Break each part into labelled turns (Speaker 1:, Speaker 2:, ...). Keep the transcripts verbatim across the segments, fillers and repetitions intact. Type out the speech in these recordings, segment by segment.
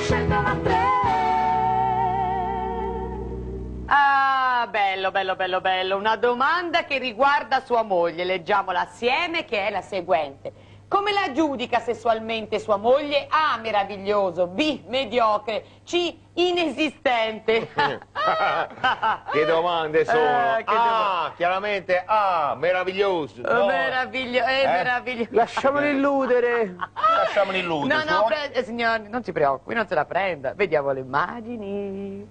Speaker 1: Scelgola tre.
Speaker 2: Ah, bello, bello, bello, bello. Una domanda che riguarda sua moglie. Leggiamola assieme, che è la seguente. Come la giudica sessualmente sua moglie? A, meraviglioso. B, mediocre. C, inesistente.
Speaker 3: Che domande sono?
Speaker 2: Eh, che
Speaker 3: ah,
Speaker 2: dom-
Speaker 3: chiaramente A, meraviglioso. No.
Speaker 2: Meraviglio- è
Speaker 3: Eh?
Speaker 2: meraviglioso.
Speaker 4: Lasciamolo illudere.
Speaker 3: Lasciamoli illudere.
Speaker 2: No, no, pre- eh, signori, non si preoccupi, non se la prenda. Vediamo le immagini.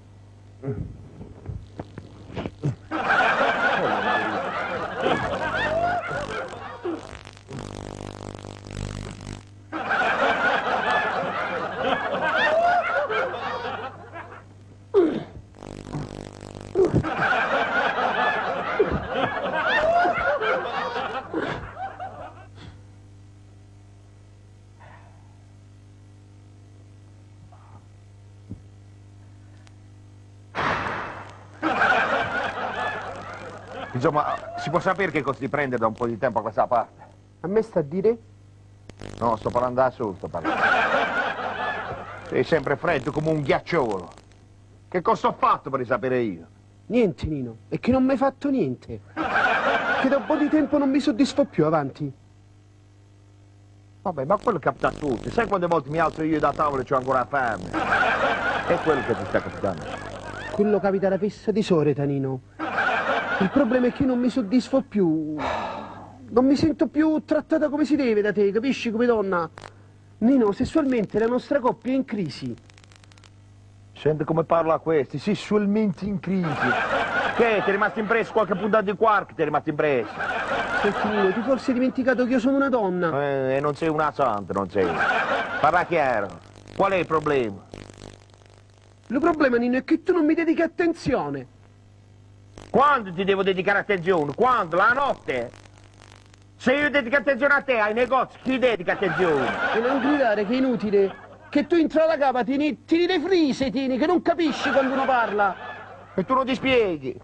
Speaker 3: Insomma, si può sapere che cosa ti prende da un po' di tempo a questa parte?
Speaker 4: A me sta a dire?
Speaker 3: No, sto parlando da solo, sto parlando. Sei sempre freddo come un ghiacciolo. Che cosa ho fatto per sapere io?
Speaker 4: Niente, Nino. È che non mi hai fatto niente. Che da un po' di tempo non mi soddisfo più, avanti.
Speaker 3: Vabbè, ma quello capita a tutti. Sai quante volte mi alzo io da tavola e c'ho ancora fame? È quello che ti sta capitando.
Speaker 4: Quello capita alla fessa di solita, Nino. Il problema è che non mi soddisfo più. Non mi sento più trattata come si deve da te, capisci, come donna? Nino, sessualmente la nostra coppia è in crisi.
Speaker 3: Senti come parla a questi, sessualmente in crisi. Che, ti è rimasto impresso qualche puntata di quark, ti è rimasto impresso?
Speaker 4: Senti, Nino, ti forse hai dimenticato che io sono una donna?
Speaker 3: Eh, e non sei una santa, non sei. Parla chiaro. Qual è il problema?
Speaker 4: Il problema, Nino, è che tu non mi dedichi attenzione.
Speaker 3: Quando ti devo dedicare attenzione? Quando? La notte? Se io dedico attenzione a te, ai negozi, chi dedica attenzione?
Speaker 4: E non gridare che è inutile. Che tu entra la capa, tieni, tieni le frise, tieni, che non capisci quando uno parla.
Speaker 3: E tu non ti spieghi.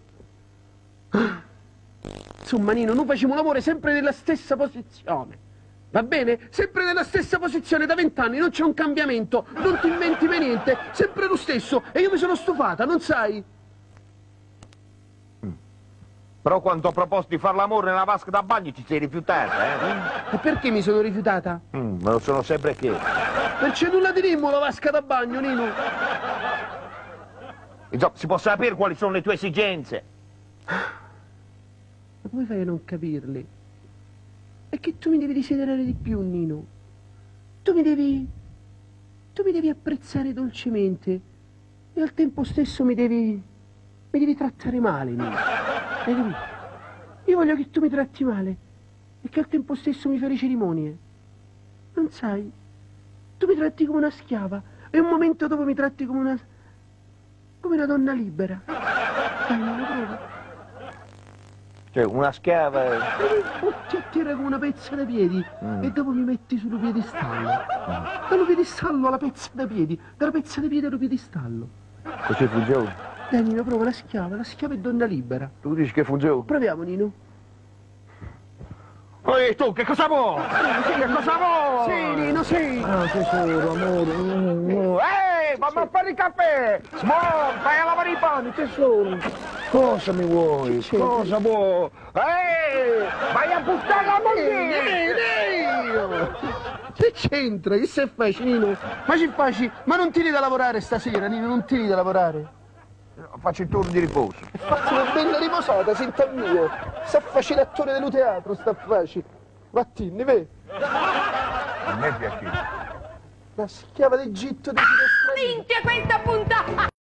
Speaker 4: Insomma, Nino, noi facciamo l'amore sempre nella stessa posizione. Va bene? Sempre nella stessa posizione da vent'anni, non c'è un cambiamento, non ti inventi mai niente, sempre lo stesso. E io mi sono stufata, non sai?
Speaker 3: Però quando ho proposto di fare l'amore nella vasca da bagno ti sei rifiutata, eh?
Speaker 4: E perché mi sono rifiutata?
Speaker 3: Mm, me lo sono sempre chiesto.
Speaker 4: Perché nulla di nimmo la vasca da bagno, Nino.
Speaker 3: Insomma, si può sapere quali sono le tue esigenze?
Speaker 4: Ma come fai a non capirle? È che tu mi devi desiderare di più, Nino. Tu mi devi... Tu mi devi apprezzare dolcemente. E al tempo stesso mi devi... Mi devi trattare male, Nino. Hai capito? Io voglio che tu mi tratti male. E che al tempo stesso mi fai le cerimonie. Non sai? Tu mi tratti come una schiava. E un momento dopo mi tratti come una... Come una donna libera. Dai, Nino, prova.
Speaker 3: Cioè, una schiava...
Speaker 4: Butti a terra come una pezza da piedi mm. e dopo mi metti sullo piedistallo. Mm. Dallo piedistallo alla pezza da piedi, dalla pezza da piedi allo piedistallo.
Speaker 3: Così funziona?
Speaker 4: Dai, Nino, prova la schiava, la schiava è donna libera.
Speaker 3: Tu dici che funziona?
Speaker 4: Proviamo, Nino.
Speaker 3: Ehi, tu, che cosa vuoi?
Speaker 4: Sì,
Speaker 3: che cosa vuoi?
Speaker 4: Sì, Nino, sì.
Speaker 3: Ah, tesoro, amore. Mm, mm. Ehi, mamma, a fare il caffè! Smor, vai a lavare i panni, tesoro. Cosa mi vuoi? Cosa vuoi? Ehi, vai a buttare la moglie!
Speaker 4: Che c'entra? Che se fai, Nino? Ma ci fai? Ma non tiri da lavorare stasera, Nino, non tiri da lavorare.
Speaker 3: Faccio il turno di riposo.
Speaker 4: Faccio una bella riposata, senta il mio. Sta facile l'attore dello teatro, sta facile. Vattene, vedi?
Speaker 3: A me piace.
Speaker 4: La schiava d'Egitto di
Speaker 2: Minchia questa puntata!